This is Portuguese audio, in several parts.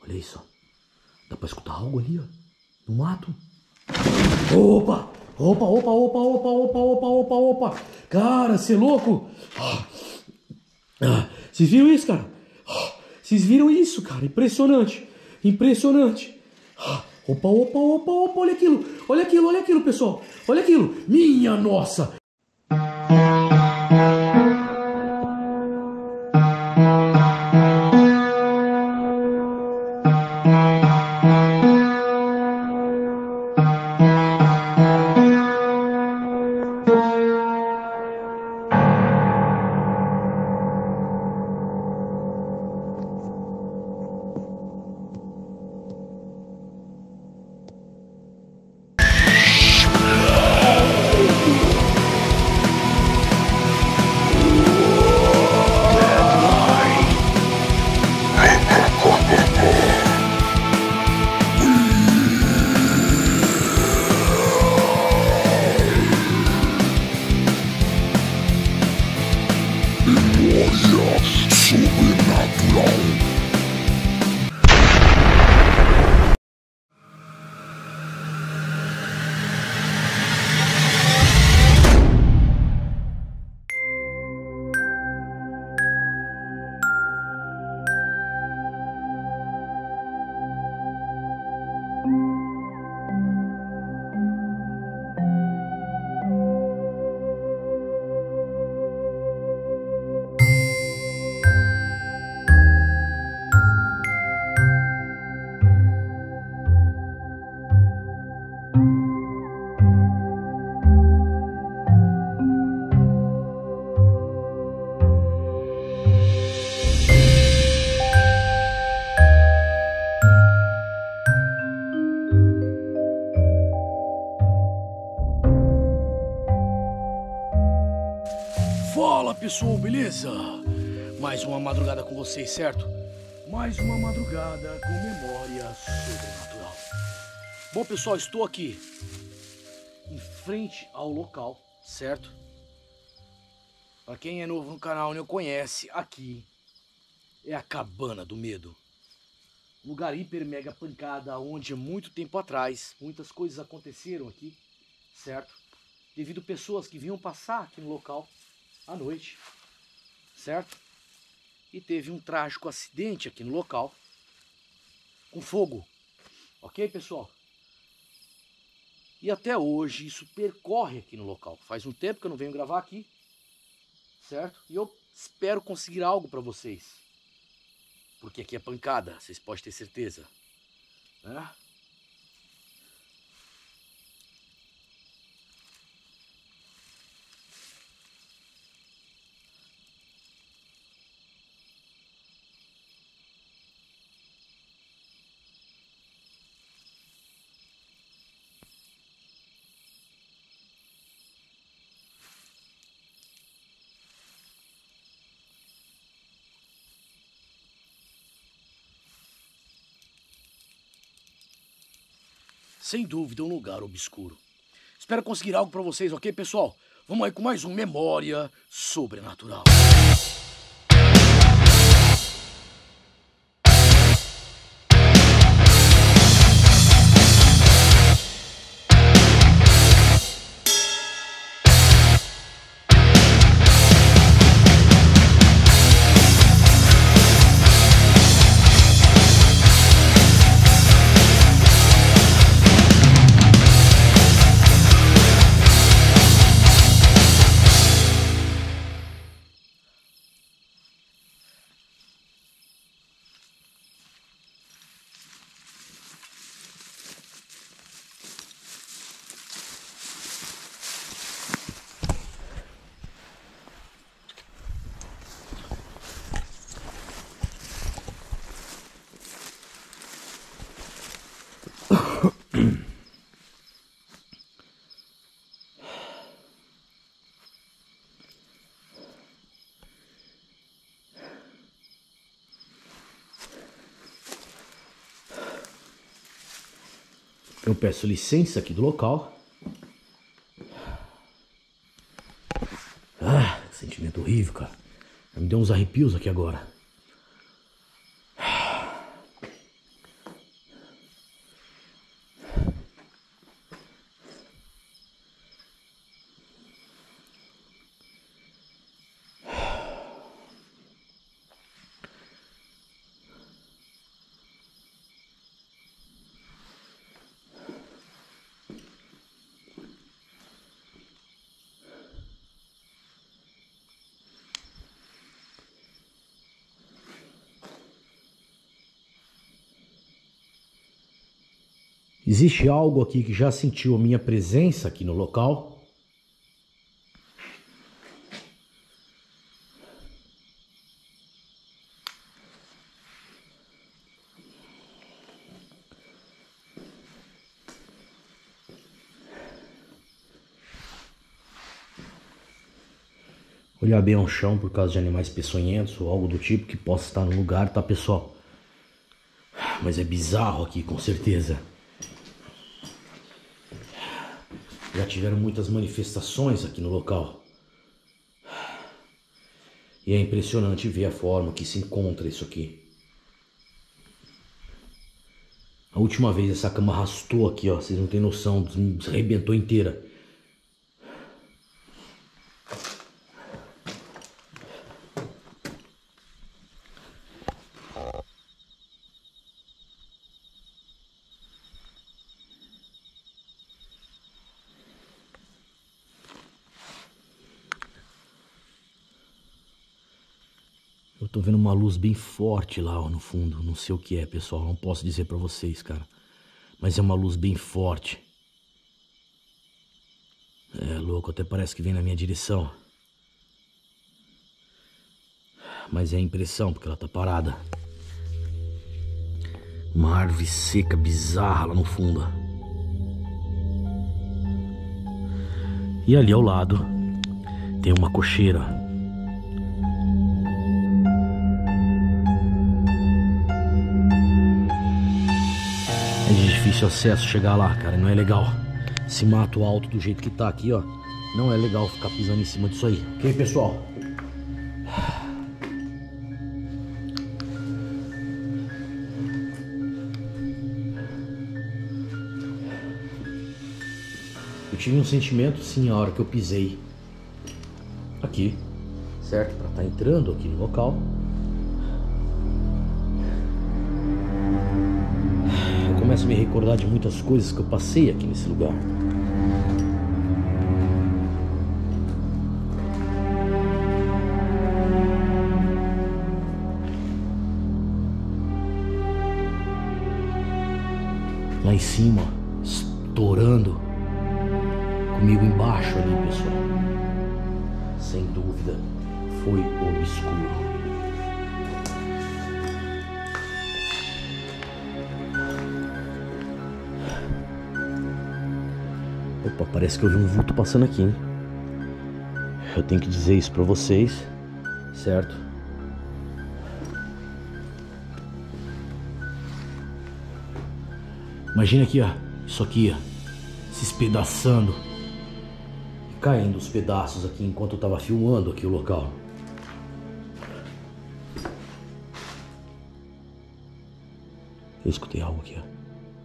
Olha isso. Dá pra escutar algo ali, ó. No mato. Opa! Opa, opa, opa, opa, opa, opa, opa, opa. Cara, você é louco? Vocês viram isso, cara? Vocês viram isso, cara? Impressionante. Impressionante. Opa, opa, opa, opa. Olha aquilo. Olha aquilo, olha aquilo, pessoal. Olha aquilo. Minha nossa. Fala, pessoal, beleza? Mais uma madrugada com vocês, certo? Mais uma madrugada com memória sobrenatural. Bom, pessoal, estou aqui em frente ao local, certo? Para quem é novo no canal e não conhece, aqui é a Cabana do Medo. Lugar hiper mega pancada, onde há muito tempo atrás muitas coisas aconteceram aqui, certo? Devido a pessoas que vinham passar aqui no local à noite, certo? E teve um trágico acidente aqui no local com fogo, ok, pessoal? E até hoje isso percorre aqui no local. Faz um tempo que eu não venho gravar aqui, certo? E eu espero conseguir algo para vocês, porque aqui é pancada, vocês podem ter certeza, né? Sem dúvida, um lugar obscuro. Espero conseguir algo pra vocês, ok, pessoal? Vamos aí com mais um Memória Sobrenatural. Eu peço licença aqui do local. Ah, que sentimento horrível, cara. Me deu uns arrepios aqui agora. Existe algo aqui que já sentiu a minha presença aqui no local? Olhar bem ao chão por causa de animais peçonhentos ou algo do tipo que possa estar no lugar, tá, pessoal? Mas é bizarro aqui, com certeza. Já tiveram muitas manifestações aqui no local. E é impressionante ver a forma que se encontra isso aqui. A última vez essa cama arrastou aqui, ó. Vocês não tem noção, arrebentou inteira. Eu tô vendo uma luz bem forte lá, ó, no fundo. Não sei o que é, pessoal. Não posso dizer pra vocês, cara. Mas é uma luz bem forte. É louco, até parece que vem na minha direção. Mas é impressão, porque ela tá parada. Uma árvore seca, bizarra lá no fundo. E ali ao lado tem uma cocheira. É de difícil acesso chegar lá, cara, não é legal. Esse mato alto do jeito que tá aqui, ó, não é legal ficar pisando em cima disso aí. Ok, pessoal? Eu tive um sentimento, sim, a hora que eu pisei aqui, certo? Pra estar entrando aqui no local. Começo a me recordar de muitas coisas que eu passei aqui nesse lugar. Lá em cima, estourando, comigo embaixo ali, pessoal. Sem dúvida, foi obscuro. Opa, parece que eu vi um vulto passando aqui, hein? Eu tenho que dizer isso pra vocês, certo? Imagina aqui, ó, isso aqui, ó, se espedaçando e caindo os pedaços aqui enquanto eu tava filmando aqui o local. Eu escutei algo aqui, ó.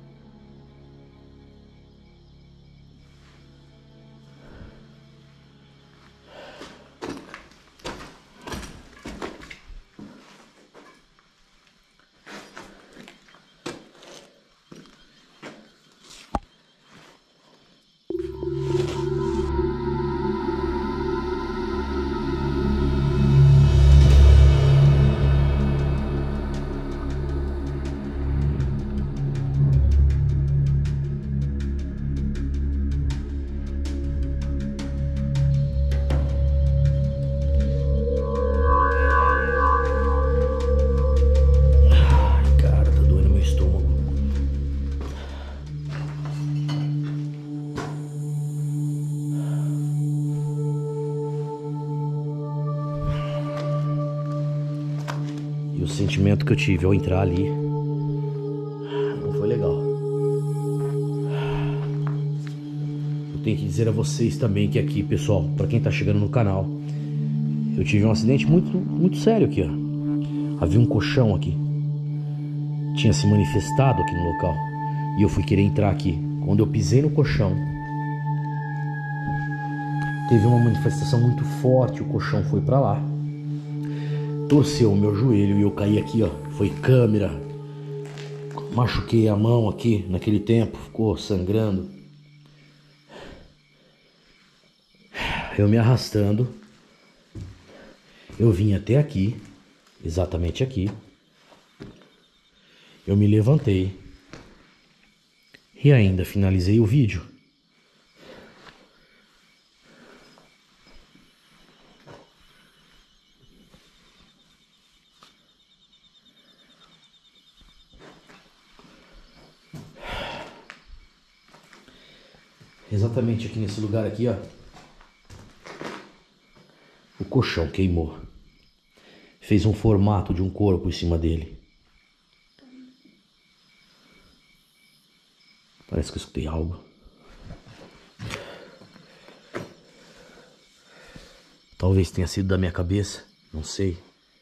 O sentimento que eu tive ao entrar ali não foi legal. Eu tenho que dizer a vocês também que aqui, pessoal, para quem tá chegando no canal, eu tive um acidente muito sério aqui, ó. Havia um colchão aqui, tinha se manifestado aqui no local, e eu fui querer entrar aqui. Quando eu pisei no colchão, teve uma manifestação muito forte, o colchão foi para lá, torceu o meu joelho e eu caí aqui, ó. Foi câmera. Machuquei a mão aqui naquele tempo, ficou sangrando. Eu me arrastando. Eu vim até aqui, exatamente aqui. Eu me levantei. E ainda finalizei o vídeo. Exatamente aqui nesse lugar aqui, ó. O colchão queimou. Fez um formato de um corpo em cima dele. Parece que eu escutei algo. Talvez tenha sido da minha cabeça, não sei.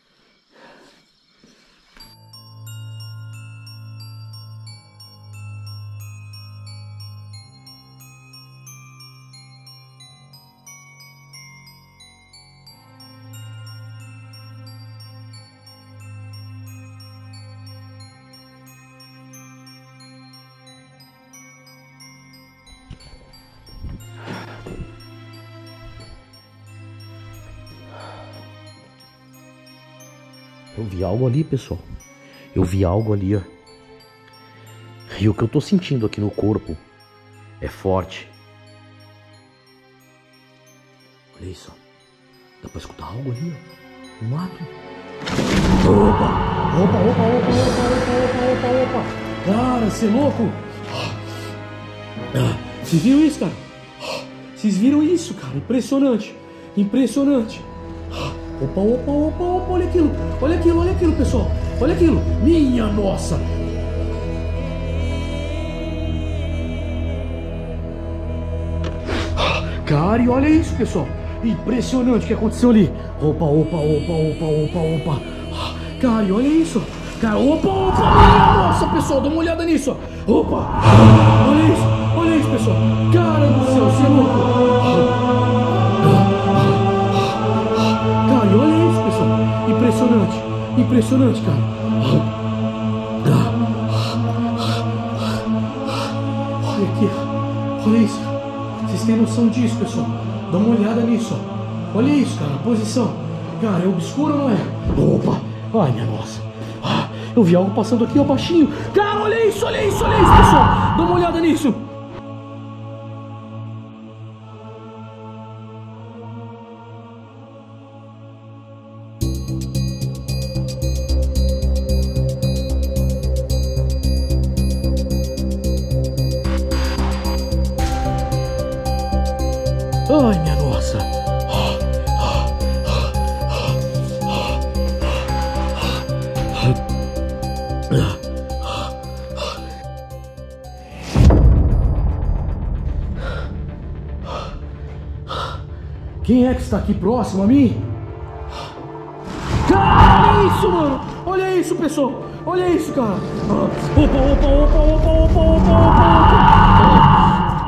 Eu vi algo ali, pessoal. Eu vi algo ali, ó. E o que eu tô sentindo aqui no corpo é forte. Olha isso. Dá pra escutar algo ali, ó. No mato. Opa! Opa, opa, opa, opa, opa, opa, opa, opa. Cara, você é louco? Vocês viram isso, cara? Vocês viram isso, cara? Impressionante. Impressionante. Opa, opa, opa, opa, olha aquilo. Olha aquilo, olha aquilo, pessoal. Olha aquilo. Minha nossa. Cara, e olha isso, pessoal. Impressionante o que aconteceu ali. Opa, opa, opa, opa, opa, opa. Cara, e olha isso. Cara, opa, opa, minha nossa, pessoal. Dá uma olhada nisso, ó. Opa. Olha isso, pessoal. Cara do céu, você é louco. Cara, e olha isso, pessoal. Impressionante. Impressionante, cara. Olha aqui. Olha isso. Vocês têm noção disso, pessoal? Dá uma olhada nisso, ó. Olha isso, cara. A posição. Cara, é obscuro ou não é? Opa. Ai, minha nossa. Eu vi algo passando aqui, ó, baixinho. Cara, olha isso, olha isso, olha isso, pessoal. Dá uma olhada nisso. Ai, minha nossa. Quem é que está aqui próximo a mim? Cara, olha isso, mano. Olha isso, pessoal. Olha isso, cara. Opa, opa, opa, opa, opa, opa, opa.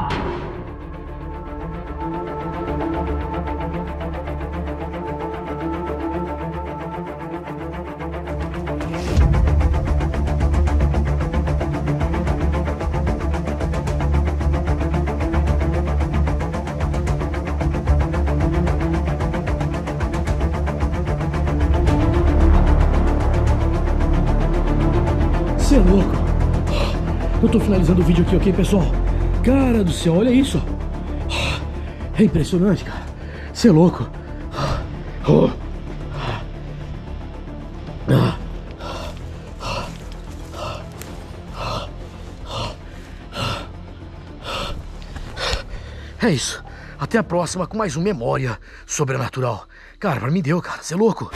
Você é louco. Eu tô finalizando o vídeo aqui, ok, pessoal? Cara do céu, olha isso. É impressionante, cara. Você é louco. É isso. Até a próxima com mais um Memória Sobrenatural. Cara, pra mim deu, cara. Você é louco.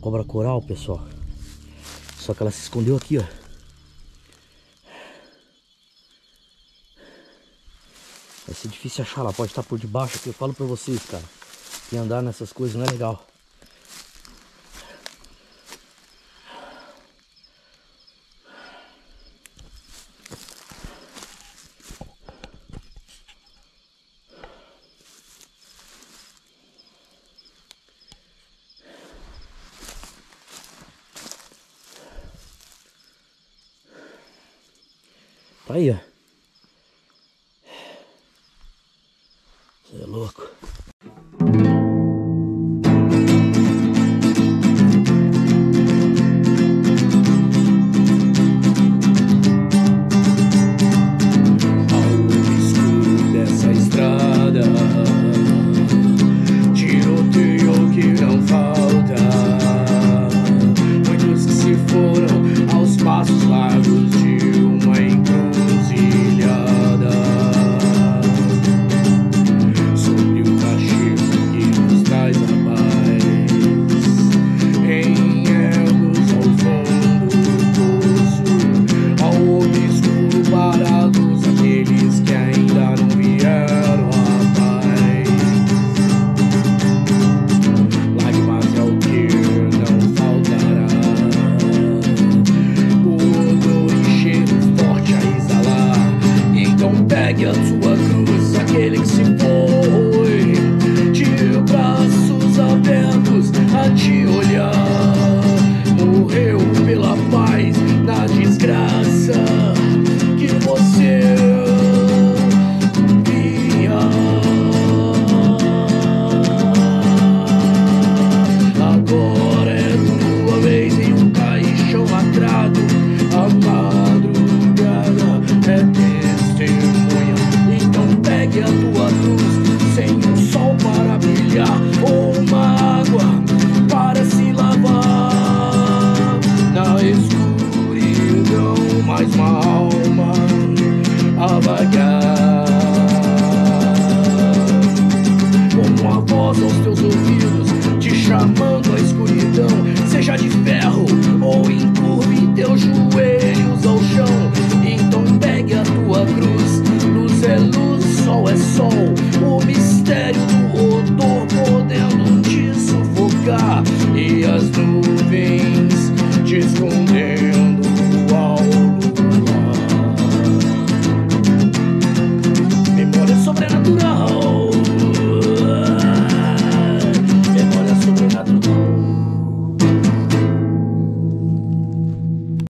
cobra coral, pessoal. Só que ela se escondeu aqui, ó. Vai ser difícil achar, ela pode estar por debaixo aqui. Eu falo pra vocês, cara, que andar nessas coisas não é legal. Tá aí, ó. Você é louco. Pegue a sua cruz, aquele que se foi, de braços abertos a te olhar. Morreu pela paz na desgraça que você via. Agora é tua vez em um caixão lacrado. A madrugada é testemunha. Então pegue a tua cruz, sem um sol para brilhar, ou uma água para se lavar. Na escuridão, mais uma alma a vagar.